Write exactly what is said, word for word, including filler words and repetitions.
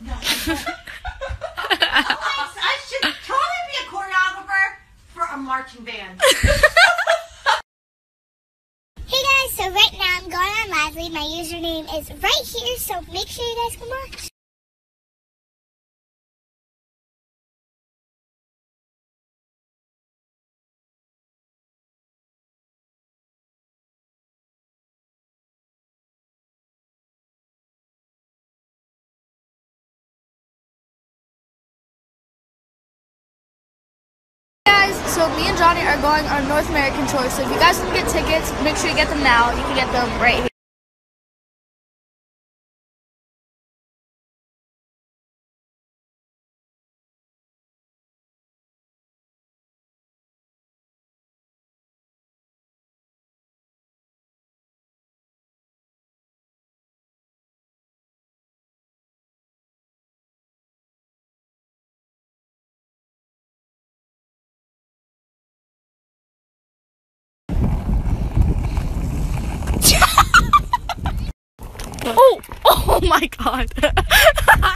No. I should totally be a choreographer for a marching band. Hey guys, so right now I'm going on Lively. My username is right here, so make sure you guys come watch. Guys, so me and Johnny are going on a North American tour, so if you guys want to get tickets, make sure you get them now. You can get them right here. Oh, oh my God.